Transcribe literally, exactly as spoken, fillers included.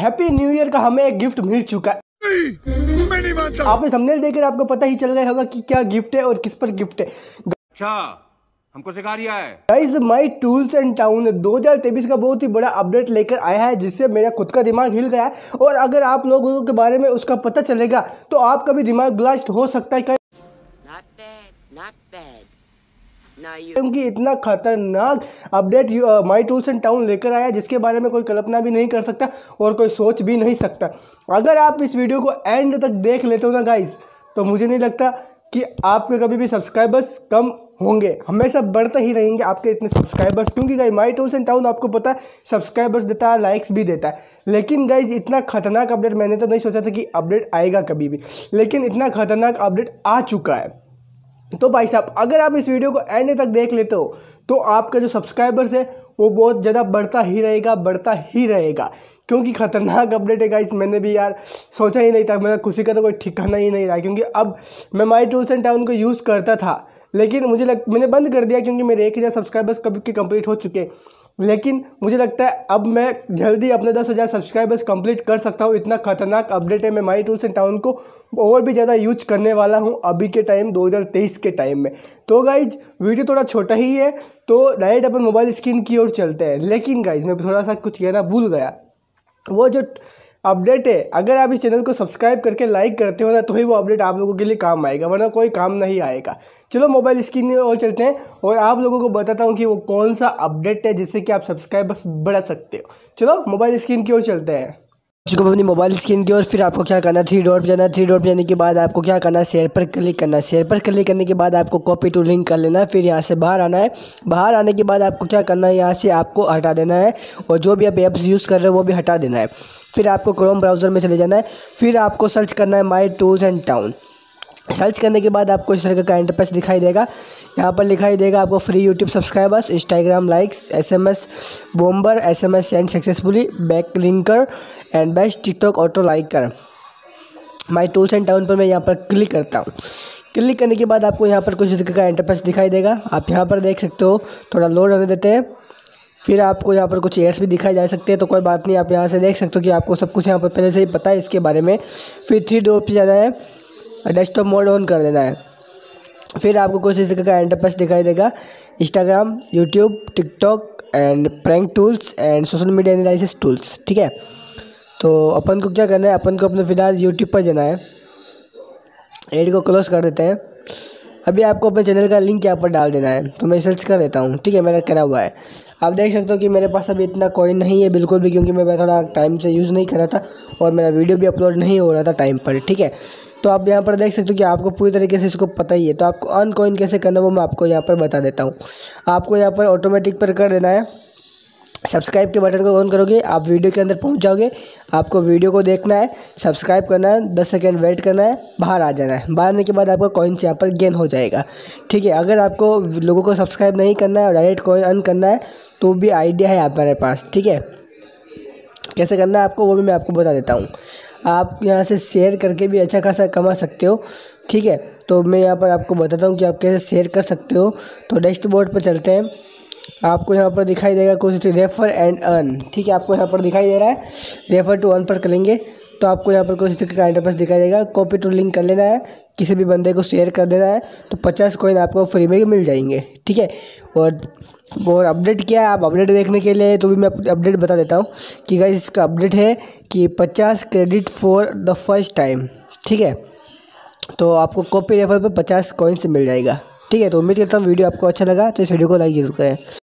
Happy new year का हमें एक गिफ्ट मिल चुका है। मैं नहीं मानता। आपने थंबनेल देखकर आपको पता ही चल गया होगा कि क्या गिफ्ट है और किस पर गिफ्ट है। अच्छा, हमको सिखा रिया है। Guys my tools and town दो हज़ार तेईस का बहुत ही बड़ा अपडेट लेकर आया है, जिससे मेरा खुद का दिमाग हिल गया है। और अगर आप लोगों के बारे में उसका पता चलेगा तो आपका भी दिमाग ब्लास्ट हो सकता है। Not bad, not bad. Now you. क्योंकि इतना खतरनाक update my tools and town लेकर आया है, जिसके बारे में कोई कल्पना भी नहीं कर सकता और कोई सोच भी नहीं सकता। अगर आप इस वीडियो को एंड तक देख लेते हो ना गाइस, तो मुझे नहीं लगता कि आपके कभी भी सब्सक्राइबर्स कम होंगे, हमेशा बढ़ते ही रहेंगे आपके इतने सब्सक्राइबर्स। क्योंकि guys my tools and town आपको पता है सब्सक्राइबर्स देता है, लाइक्स भी देता है। लेकिन गाइस इतना खतरनाक अपडेट मैंने तो नहीं सोचा था कि अपडेट आएगा कभी भी, लेकिन इतना खतरनाक अपडेट आ चुका है। तो भाई साहब अगर आप इस वीडियो को एंड तक देख लेते हो तो आपका जो सब्सक्राइबर्स है वो बहुत ज़्यादा बढ़ता ही रहेगा बढ़ता ही रहेगा क्योंकि खतरनाक अपडेट है गाइस। मैंने भी यार सोचा ही नहीं था, मेरा खुशी का तो कोई ठिकाना ही नहीं रहा। क्योंकि अब मैं माई टूल्स एंड टाउन को यूज़ करता था, लेकिन मुझे लग मैंने बंद कर दिया क्योंकि मेरे एक हज़ार सब्सक्राइबर्स कभी के कंप्लीट हो चुके। लेकिन मुझे लगता है अब मैं जल्दी अपने दस हज़ार सब्सक्राइबर्स कंप्लीट कर सकता हूँ। इतना खतरनाक अपडेट है। मैं माई टूल्स एंड टाउन को और भी ज़्यादा यूज करने वाला हूँ अभी के टाइम दो हज़ार तेईस के टाइम में। तो गाइज वीडियो थोड़ा छोटा ही है, तो डायरेक्ट अपन मोबाइल स्क्रीन की ओर चलते हैं। लेकिन गाइज मैं थोड़ा सा कुछ कहना भूल गया। वो जो अपडेट है, अगर आप इस चैनल को सब्सक्राइब करके लाइक करते हो ना तो ही वो अपडेट आप लोगों के लिए काम आएगा, वरना कोई काम नहीं आएगा। चलो मोबाइल स्क्रीन में और चलते हैं और आप लोगों को बताता हूँ कि वो कौन सा अपडेट है जिससे कि आप सब्सक्राइबर्स बढ़ा सकते हो। चलो मोबाइल स्क्रीन की ओर चलते हैं। चुका अपनी मोबाइल स्क्रीन की ओर। फिर आपको क्या करना है, थ्री डॉट पर जाना है। थ्री डॉट पर जाने के बाद आपको क्या करना है, शेयर पर क्लिक करना है। शेयर पर क्लिक करने के बाद आपको कॉपी टू लिंक कर लेना है। फिर यहाँ से बाहर आना है। बाहर आने के बाद आपको क्या करना है, यहाँ से आपको हटा देना है और जो भी आप ऐप्स यूज़ कर रहे हो वो भी हटा देना है। फिर आपको क्रोम ब्राउज़र में चले जाना है। फिर आपको सर्च करना है my tools and town. Search करने के बाद आपको इस तरह का इंटरफेस दिखाई देगा। यहाँ पर लिखाई देगा आपको free YouTube subscribers, Instagram likes, SMS bomber, SMS send successfully, back linker and best TikTok auto liker. My tools and town पर मैं यहाँ पर क्लिक करता हूँ। क्लिक करने के बाद आपको यहाँ पर कुछ तरह का इंटरफेस दिखाई देगा। आप यहाँ पर देख सकते हो, थोड़ा लोड होने देते हैं। फिर आपको यहाँ पर कुछ एड्स भी दिखाई जा सकते हैं, तो कोई बात नहीं, आप यहाँ से देख सकते हो कि आपको सब कुछ यहाँ पर पहले से ही पता है इसके बारे में। फिर थ्री डॉट पर जाना है, डेस्कटॉप मोड ऑन कर देना है। फिर आपको कुछ इस तरह का इंटरफेस दिखाई देगा, Instagram, YouTube, TikTok and prank tools and social media analysis tools. ठीक है, तो अपन को क्या करना है, अपन को अपने फिलहाल यूट्यूब पर जाना है। एड को क्लोज कर देते हैं। अभी आपको अपने चैनल का लिंक यहाँ पर डाल देना है, तो मैं सर्च कर देता हूँ। ठीक है, मेरा करा हुआ है। आप देख सकते हो कि मेरे पास अभी इतना कॉइन नहीं है बिल्कुल भी, क्योंकि मैं थोड़ा टाइम से यूज़ नहीं कर रहा था और मेरा वीडियो भी अपलोड नहीं हो रहा था टाइम पर। ठीक है, तो आप यहाँ पर देख सकते हो कि आपको पूरी तरीके से इसको पता ही है। तो आपको अर्न कॉइन कैसे करना है वो मैं आपको यहाँ पर बता देता हूँ। आपको यहाँ पर ऑटोमेटिक पर कर देना है। सब्सक्राइब के बटन को ऑन करोगे, आप वीडियो के अंदर पहुंच जाओगे। आपको वीडियो को देखना है, सब्सक्राइब करना है, दस सेकंड वेट करना है, बाहर आ जाना है। बाहर आने के बाद आपका कॉइन्स यहाँ पर गेन हो जाएगा। ठीक है, अगर आपको लोगों को सब्सक्राइब नहीं करना है और डायरेक्ट कॉइन अर्न करना है तो भी आइडिया है आप मेरे पास। ठीक है, कैसे करना है आपको वो भी मैं आपको बता देता हूँ। आप यहाँ से शेयर करके भी अच्छा खासा कमा सकते हो। ठीक है, तो मैं यहाँ पर आपको बताता हूँ कि आप कैसे शेयर कर सकते हो। तो डैशबोर्ड पर चलते हैं। आपको यहाँ पर दिखाई देगा कुछ रेफर एंड अर्न। ठीक है, आपको यहाँ पर दिखाई दे रहा है, रेफर टू अर्न पर करेंगे तो आपको यहाँ पर कुछ तरीके का इंटरफेस दिखाई देगा। कॉपी टू लिंक कर लेना है, किसी भी बंदे को शेयर कर देना है, तो पचास कॉइन आपको फ्री में मिल जाएंगे। ठीक है, और और अपडेट क्या है, आप अपडेट देखने के लिए तो भी मैं अपडेट बता देता हूँ कि गाइस इसका अपडेट है कि पचास credit for the first time. ठीक है, तो आपको कॉपी रेफर पर पचास कॉइन्स मिल जाएगा। ठीक है, तो उम्मीद करता हूँ वीडियो आपको अच्छा लगा, तो इस वीडियो को लाइक जरूर करें।